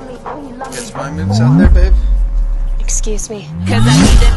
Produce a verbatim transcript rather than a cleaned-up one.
Get my moves out there, babe. Excuse me. Cause I need